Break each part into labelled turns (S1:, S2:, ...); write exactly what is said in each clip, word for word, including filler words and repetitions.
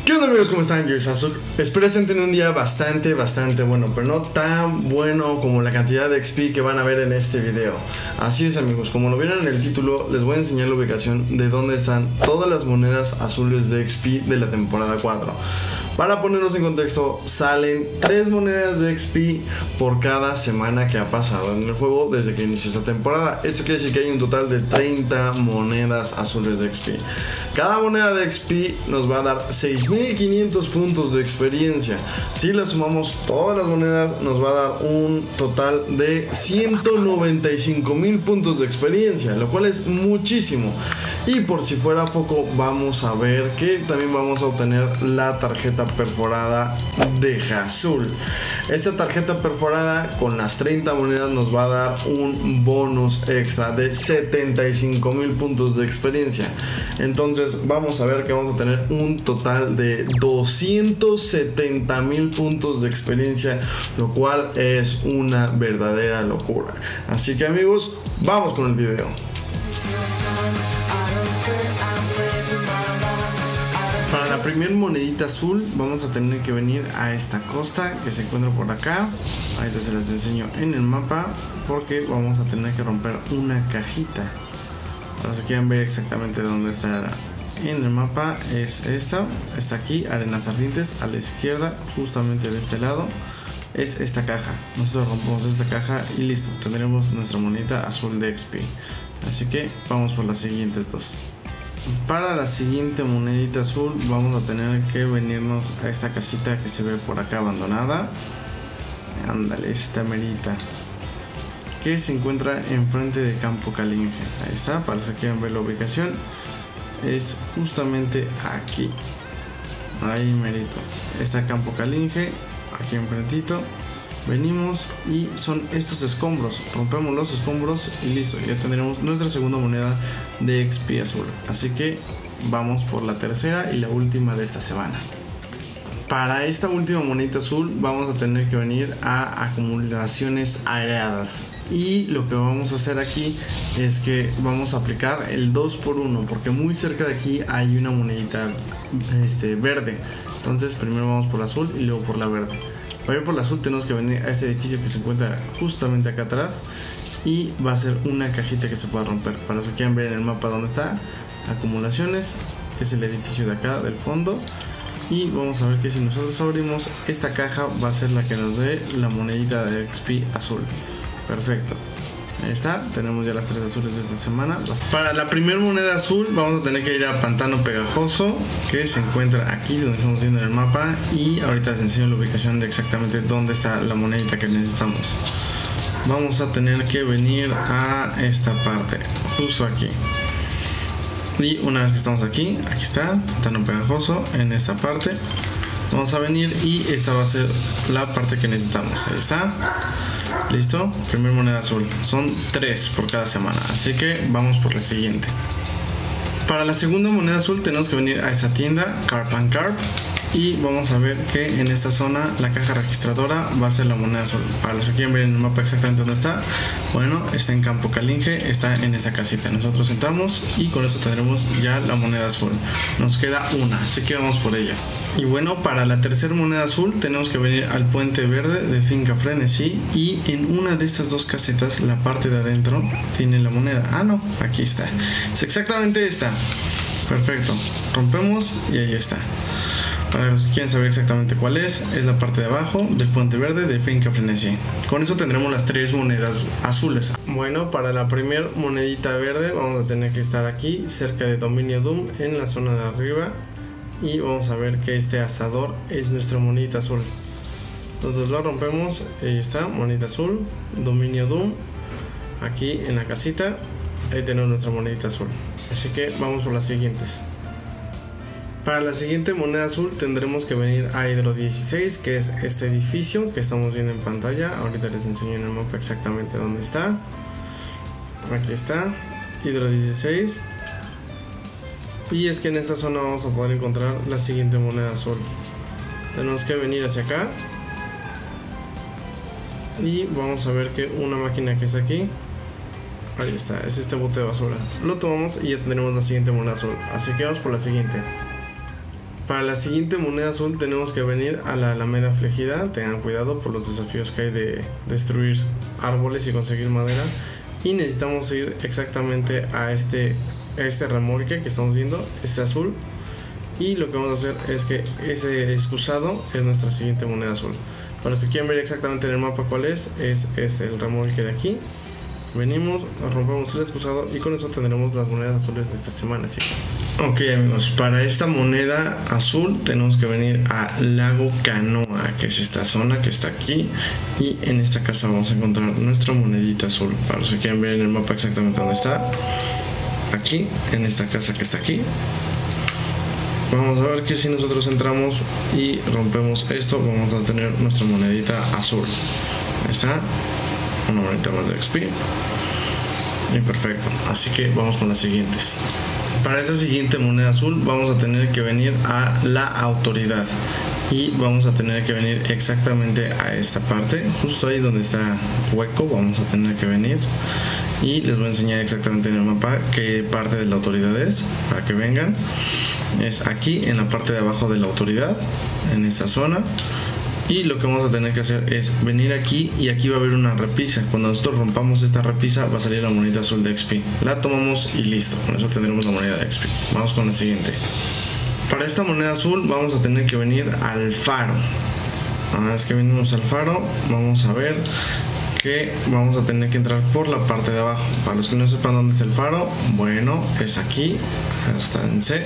S1: ¿Qué onda, amigos? ¿Cómo están? Yo soy Sasuke. Espero estén teniendo un día bastante, bastante bueno, pero no tan bueno como la cantidad de X P que van a ver en este video. Así es, amigos, como lo vieron en el título, les voy a enseñar la ubicación de dónde están todas las monedas azules de X P de la temporada cuatro. Para ponernos en contexto, salen tres monedas de X P por cada semana que ha pasado en el juego desde que inició esta temporada. Esto quiere decir que hay un total de treinta monedas azules de X P. Cada moneda de X P nos va a dar seis mil quinientos puntos de experiencia. Si le sumamos todas las monedas, nos va a dar un total de ciento noventa y cinco mil puntos de experiencia, lo cual es muchísimo. Y por si fuera poco, vamos a ver que también vamos a obtener la tarjeta perforada de Azul. Esta tarjeta perforada con las treinta monedas nos va a dar un bonus extra de setenta y cinco mil puntos de experiencia. Entonces vamos a ver que vamos a tener un total de doscientos setenta mil puntos de experiencia, lo cual es una verdadera locura. Así que, amigos, vamos con el video. Para la primera monedita azul vamos a tener que venir a esta costa que se encuentra por acá. Ahorita se las enseño en el mapa, porque vamos a tener que romper una cajita. Para que quieran ver exactamente dónde está en el mapa, es esta. Está aquí, arenas ardientes, a la izquierda, justamente de este lado es esta caja. Nosotros rompemos esta caja y listo, tendremos nuestra monedita azul de X P. Así que vamos por las siguientes dos. Para la siguiente monedita azul vamos a tener que venirnos a esta casita que se ve por acá abandonada. Ándale, esta merita, que se encuentra enfrente de Campo Calinge. Ahí está, para los que quieran ver la ubicación, es justamente aquí. Ahí merito está Campo Calinge, aquí enfrentito. Venimos y son estos escombros, rompemos los escombros y listo, ya tendremos nuestra segunda moneda de X P azul. Así que vamos por la tercera y la última de esta semana. Para esta última monedita azul vamos a tener que venir a acumulaciones aireadas, y lo que vamos a hacer aquí es que vamos a aplicar el dos por uno, porque muy cerca de aquí hay una monedita este, verde. Entonces primero vamos por la azul y luego por la verde. Para ir por la azul tenemos que venir a este edificio que se encuentra justamente acá atrás, y va a ser una cajita que se pueda romper. Para los que quieran ver en el mapa dónde está, acumulaciones, es el edificio de acá del fondo. Y vamos a ver que si nosotros abrimos esta caja, va a ser la que nos dé la monedita de X P azul. Perfecto, ahí está, tenemos ya las tres azules de esta semana. Para la primera moneda azul vamos a tener que ir a Pantano Pegajoso, que se encuentra aquí donde estamos viendo en el mapa, y ahorita les enseño la ubicación de exactamente dónde está la monedita que necesitamos. Vamos a tener que venir a esta parte, justo aquí. Y una vez que estamos aquí, aquí está Pantano Pegajoso, en esta parte vamos a venir y esta va a ser la parte que necesitamos. Ahí está, listo, primera moneda azul. Son tres por cada semana, así que vamos por la siguiente. Para la segunda moneda azul tenemos que venir a esa tienda Carp and Carp, y vamos a ver que en esta zona la caja registradora va a ser la moneda azul. Para los que quieren ver en el mapa exactamente dónde está, bueno, está en Campo Calinge, está en esa casita. Nosotros entramos y con eso tendremos ya la moneda azul. Nos queda una, así que vamos por ella. Y bueno, para la tercera moneda azul tenemos que venir al puente verde de Finca Frenesí, y en una de estas dos casetas, la parte de adentro tiene la moneda. Ah, no, aquí está, es exactamente esta. Perfecto, rompemos y ahí está. Para los que quieren saber exactamente cuál es, es la parte de abajo del puente verde de Finca Frenesí. Con eso tendremos las tres monedas azules. Bueno, para la primera monedita verde vamos a tener que estar aquí cerca de Dominio Doom, en la zona de arriba, y vamos a ver que este asador es nuestra monedita azul. Entonces lo rompemos, ahí está, monedita azul, Dominio Doom, aquí en la casita, ahí tenemos nuestra monedita azul. Así que vamos por las siguientes. Para la siguiente moneda azul tendremos que venir a Hydro dieciséis, que es este edificio que estamos viendo en pantalla. Ahorita les enseño en el mapa exactamente dónde está. Aquí está, Hydro dieciséis. Y es que en esta zona vamos a poder encontrar la siguiente moneda azul. Tenemos que venir hacia acá, y vamos a ver que una máquina que es aquí, ahí está, es este bote de basura. Lo tomamos y ya tendremos la siguiente moneda azul. Así que vamos por la siguiente. Para la siguiente moneda azul tenemos que venir a la Alameda Afligida. Tengan cuidado por los desafíos que hay de destruir árboles y conseguir madera. Y necesitamos ir exactamente a este, a este remolque que estamos viendo, este azul. Y lo que vamos a hacer es que ese excusado es nuestra siguiente moneda azul. Para los que quieren ver exactamente en el mapa cuál es, es, es el remolque de aquí. Venimos, rompemos el excusado y con eso tendremos las monedas azules de esta semana, ¿sí? Ok amigos, para esta moneda azul tenemos que venir a Lago Canoa, que es esta zona que está aquí. Y en esta casa vamos a encontrar nuestra monedita azul. Para los que quieren ver en el mapa exactamente dónde está, aquí, en esta casa que está aquí. Vamos a ver que si nosotros entramos y rompemos esto, vamos a tener nuestra monedita azul. Ahí está, una monedita más de X P. Y perfecto, así que vamos con las siguientes. Para esa siguiente moneda azul vamos a tener que venir a la autoridad. Y vamos a tener que venir exactamente a esta parte, justo ahí donde está hueco, vamos a tener que venir. Y les voy a enseñar exactamente en el mapa qué parte de la autoridad es, para que vengan. Es aquí en la parte de abajo de la autoridad, en esta zona. Y lo que vamos a tener que hacer es venir aquí y aquí va a haber una repisa. Cuando nosotros rompamos esta repisa va a salir la moneda azul de X P. La tomamos y listo, con eso tendremos la moneda de X P. Vamos con la siguiente. Para esta moneda azul vamos a tener que venir al faro. Una vez que venimos al faro vamos a ver que vamos a tener que entrar por la parte de abajo. Para los que no sepan dónde es el faro, bueno, es aquí, hasta en C.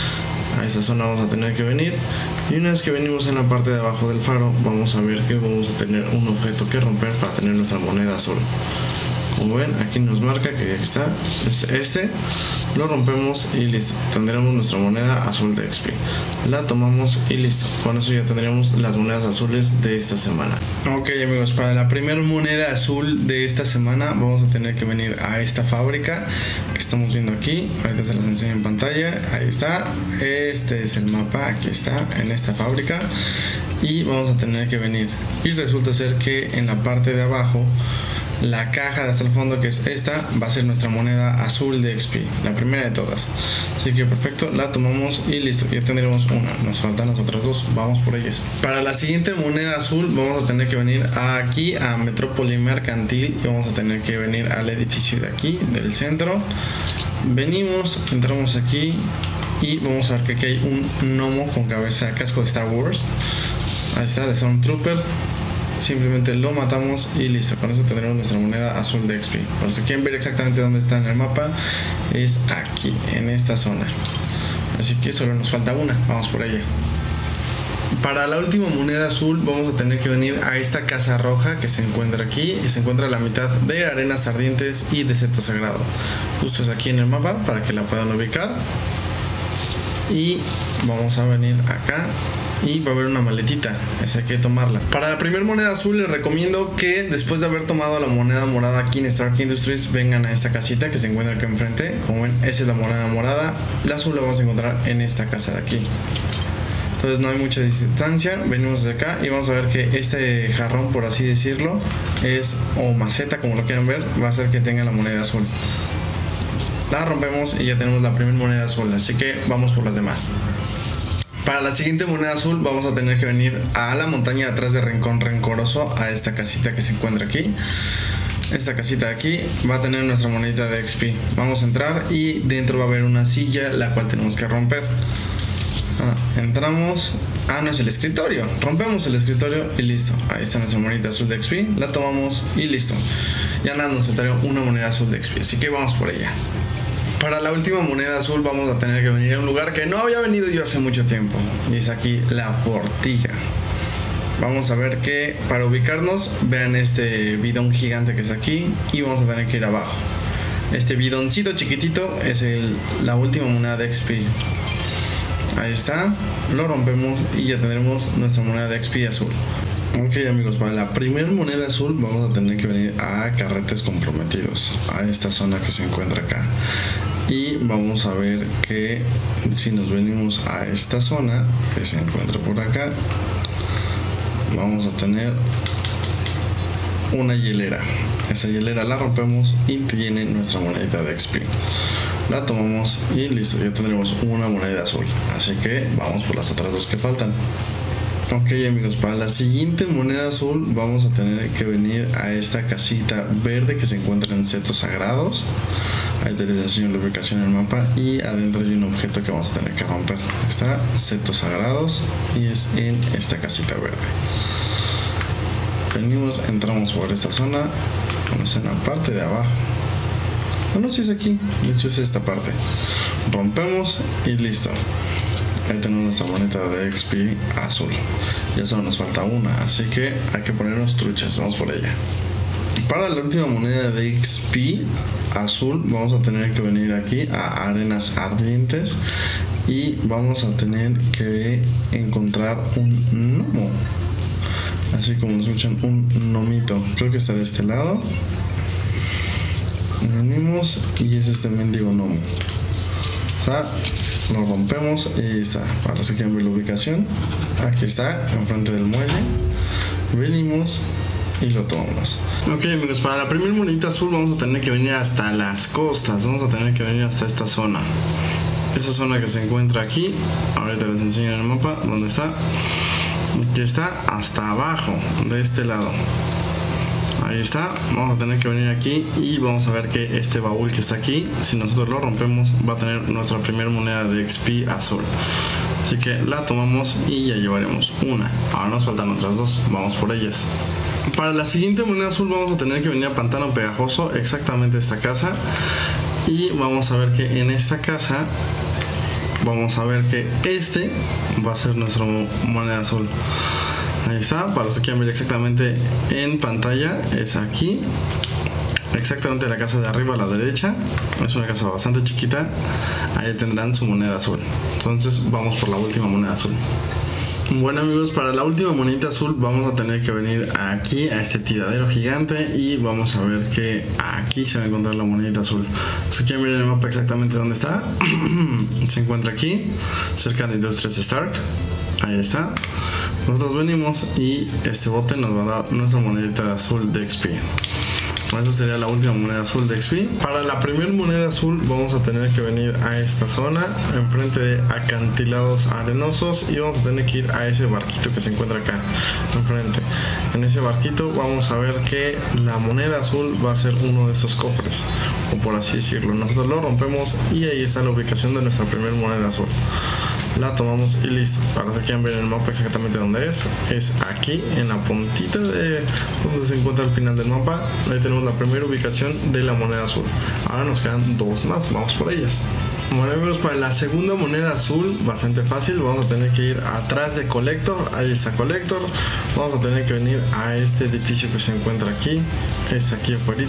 S1: A esta zona vamos a tener que venir. Y una vez que venimos en la parte de abajo del faro, vamos a ver que vamos a tener un objeto que romper para tener nuestra moneda azul. Como ven, aquí nos marca que aquí está, es este. Lo rompemos y listo, tendremos nuestra moneda azul de X P. La tomamos y listo, con eso ya tendremos las monedas azules de esta semana. Ok amigos, para la primera moneda azul de esta semana vamos a tener que venir a esta fábrica que estamos viendo aquí. Ahorita se las enseño en pantalla, ahí está. Este es el mapa, aquí está, en esta fábrica. Y vamos a tener que venir. Y resulta ser que en la parte de abajo, la caja de hasta el fondo, que es esta, va a ser nuestra moneda azul de X P, la primera de todas. Así que perfecto, la tomamos y listo, ya tendremos una. Nos faltan las otras dos, vamos por ellas. Para la siguiente moneda azul vamos a tener que venir aquí a Metrópoli Mercantil y vamos a tener que venir al edificio de aquí, del centro. Venimos, entramos aquí y vamos a ver que aquí hay un gnomo con cabeza de casco de Star Wars. Ahí está, de Stormtrooper. Simplemente lo matamos y listo, con eso tendremos nuestra moneda azul de X P. Por si quieren ver exactamente dónde está en el mapa, es aquí, en esta zona. Así que solo nos falta una, vamos por ella. Para la última moneda azul vamos a tener que venir a esta casa roja que se encuentra aquí, y se encuentra a la mitad de arenas ardientes y de seto sagrado. Justo es aquí en el mapa para que la puedan ubicar. Y vamos a venir acá y va a haber una maletita, esa hay que tomarla. Para la primera moneda azul les recomiendo que después de haber tomado la moneda morada aquí en Stark Industries, vengan a esta casita que se encuentra aquí enfrente. Como ven, esa es la moneda morada. La azul la vamos a encontrar en esta casa de aquí. Entonces no hay mucha distancia, venimos de acá y vamos a ver que este jarrón, por así decirlo, es, o maceta como lo quieran ver, va a hacer que tenga la moneda azul. La rompemos y ya tenemos la primera moneda azul, así que vamos por las demás. Para la siguiente moneda azul vamos a tener que venir a la montaña de atrás de Rincón Rencoroso, a esta casita que se encuentra aquí. Esta casita de aquí va a tener nuestra monedita de X P. Vamos a entrar y dentro va a haber una silla la cual tenemos que romper. Ah, entramos. Ah, no, es el escritorio. Rompemos el escritorio y listo. Ahí está nuestra monedita azul de X P. La tomamos y listo. Ya nada, nos faltaría una moneda azul de X P, así que vamos por ella. Para la última moneda azul vamos a tener que venir a un lugar que no había venido yo hace mucho tiempo, y es aquí la Portilla. Vamos a ver que para ubicarnos, vean este bidón gigante que es aquí, y vamos a tener que ir abajo. Este bidoncito chiquitito es el, la última moneda de X P. Ahí está, lo rompemos y ya tendremos nuestra moneda de X P azul. Ok amigos, para la primera moneda azul vamos a tener que venir a Carretes Comprometidos, a esta zona que se encuentra acá. Y vamos a ver que si nos venimos a esta zona que se encuentra por acá, vamos a tener una hielera. Esa hielera la rompemos y tiene nuestra monedita de X P. La tomamos y listo, ya tendremos una moneda azul. Así que vamos por las otras dos que faltan. Ok amigos, para la siguiente moneda azul vamos a tener que venir a esta casita verde que se encuentra en setos sagrados. Ahí te les enseño la ubicación en el mapa y adentro hay un objeto que vamos a tener que romper. Está setos sagrados y es en esta casita verde. Venimos, entramos por esta zona, vamos en la parte de abajo. Bueno, si es aquí, de hecho es esta parte. Rompemos y listo. Ahí tenemos nuestra moneda de X P azul. Ya solo nos falta una, así que hay que ponernos truchas, vamos por ella. Para la última moneda de X P azul vamos a tener que venir aquí a arenas ardientes y vamos a tener que encontrar un gnomo. Así como nos escuchan, un gnomito. Creo que está de este lado. Venimos y es este mendigo gnomo. Está. Lo rompemos y está. Para los que quieran ver la ubicación, aquí está, enfrente del muelle. Venimos y lo tomamos. Ok amigos, para la primera monedita azul vamos a tener que venir hasta las costas. Vamos a tener que venir hasta esta zona. Esa zona que se encuentra aquí, ahorita les enseño en el mapa dónde está. Aquí está hasta abajo, de este lado. Ahí está, vamos a tener que venir aquí y vamos a ver que este baúl que está aquí, si nosotros lo rompemos, va a tener nuestra primera moneda de X P azul. Así que la tomamos y ya llevaremos una. Ahora nos faltan otras dos, vamos por ellas. Para la siguiente moneda azul vamos a tener que venir a Pantano Pegajoso, exactamente esta casa. Y vamos a ver que en esta casa, vamos a ver que este va a ser nuestra moneda azul. Ahí está, para los que quieran ver exactamente en pantalla, es aquí, exactamente la casa de arriba a la derecha. Es una casa bastante chiquita, ahí tendrán su moneda azul. Entonces vamos por la última moneda azul. Bueno amigos, para la última monedita azul vamos a tener que venir aquí a este tiradero gigante y vamos a ver que aquí se va a encontrar la monedita azul. Si quieren ver el mapa exactamente dónde está, se encuentra aquí, cerca de Industrias Stark. Ahí está. Nosotros venimos y este bote nos va a dar nuestra monedita azul de X P. Bueno, eso sería la última moneda azul de X P. Para la primera moneda azul vamos a tener que venir a esta zona, enfrente de acantilados arenosos, y vamos a tener que ir a ese barquito que se encuentra acá enfrente. En ese barquito vamos a ver que la moneda azul va a ser uno de estos cofres, o por así decirlo. Nosotros lo rompemos y ahí está la ubicación de nuestra primera moneda azul. La tomamos y listo. Para los que quieran ver el mapa exactamente dónde es, es aquí en la puntita de donde se encuentra el final del mapa. Ahí tenemos la primera ubicación de la moneda azul. Ahora nos quedan dos más, vamos por ellas. Bueno amigos, para la segunda moneda azul, bastante fácil. Vamos a tener que ir atrás de Collector. Ahí está Collector. Vamos a tener que venir a este edificio que se encuentra aquí. Es aquí afuera.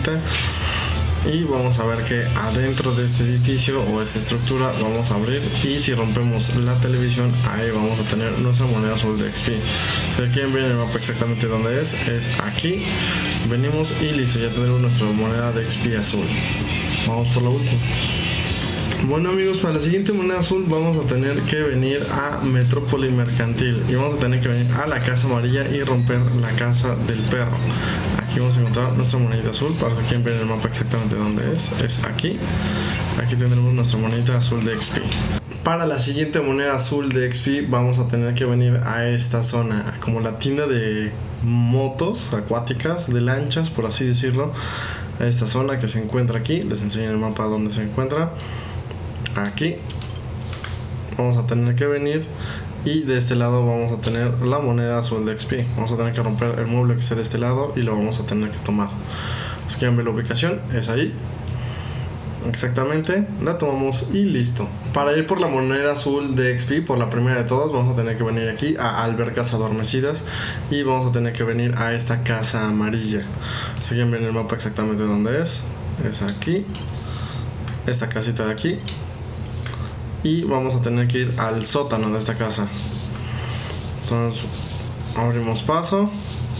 S1: Y vamos a ver que adentro de este edificio o esta estructura vamos a abrir, y si rompemos la televisión, ahí vamos a tener nuestra moneda azul de X P. Si quieren ver el mapa exactamente dónde es, es aquí. Venimos y listo, ya tenemos nuestra moneda de X P azul. Vamos por la última. Bueno amigos, para la siguiente moneda azul vamos a tener que venir a Metrópoli Mercantil y vamos a tener que venir a la casa amarilla y romper la casa del perro. Aquí vamos a encontrar nuestra monedita azul. Para que quieran ver el mapa exactamente dónde es, es aquí. Aquí tendremos nuestra monedita azul de X P. Para la siguiente moneda azul de X P vamos a tener que venir a esta zona, como la tienda de motos acuáticas, de lanchas por así decirlo. A esta zona que se encuentra aquí, les enseño el mapa donde se encuentra. Aquí vamos a tener que venir y de este lado vamos a tener la moneda azul de X P. Vamos a tener que romper el mueble que está de este lado y lo vamos a tener que tomar. Si quieren ver la ubicación, es ahí exactamente, la tomamos y listo. Para ir por la moneda azul de X P, por la primera de todas, vamos a tener que venir aquí a albercas adormecidas y vamos a tener que venir a esta casa amarilla. Si quieren ver el mapa exactamente dónde es, es aquí, esta casita de aquí. Y vamos a tener que ir al sótano de esta casa. Entonces abrimos paso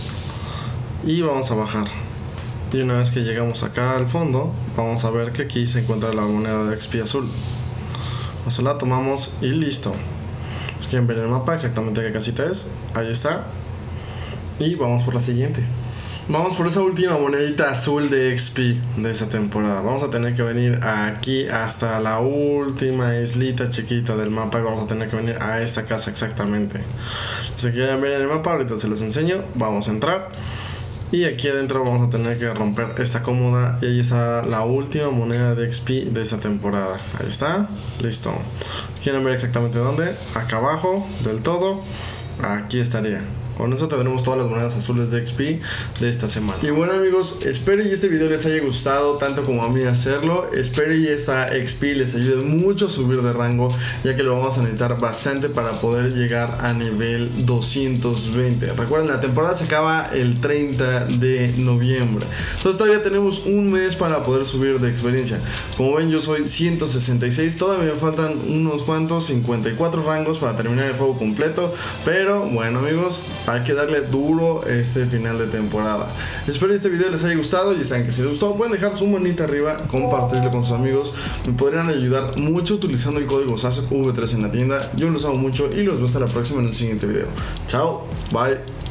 S1: y vamos a bajar. Y una vez que llegamos acá al fondo, vamos a ver que aquí se encuentra la moneda de X P azul. Nos la tomamos y listo. Si quieren ver el mapa exactamente qué casita es, ahí está. Y vamos por la siguiente. Vamos por esa última monedita azul de X P de esta temporada. Vamos a tener que venir aquí hasta la última islita chiquita del mapa. Y vamos a tener que venir a esta casa exactamente. Si quieren ver en el mapa, ahorita se los enseño. Vamos a entrar. Y aquí adentro vamos a tener que romper esta cómoda. Y ahí está la última moneda de X P de esta temporada. Ahí está, listo. ¿Quieren ver exactamente dónde? Acá abajo del todo. Aquí estaría. Con eso tendremos todas las monedas azules de X P de esta semana. Y bueno amigos, espero y este video les haya gustado tanto como a mí hacerlo. Espero y esta X P les ayude mucho a subir de rango, ya que lo vamos a necesitar bastante para poder llegar a nivel doscientos veinte. Recuerden, la temporada se acaba el treinta de noviembre. Entonces todavía tenemos un mes para poder subir de experiencia. Como ven, yo soy ciento sesenta y seis. Todavía me faltan unos cuantos, cincuenta y cuatro rangos para terminar el juego completo. Pero bueno amigos, hay que darle duro este final de temporada. Espero que este video les haya gustado. Ya saben que si les gustó pueden dejar su manita arriba, compartirlo con sus amigos. Me podrían ayudar mucho utilizando el código S A S V tres en la tienda. Yo los amo mucho y los veo hasta la próxima en un siguiente video. Chao, bye.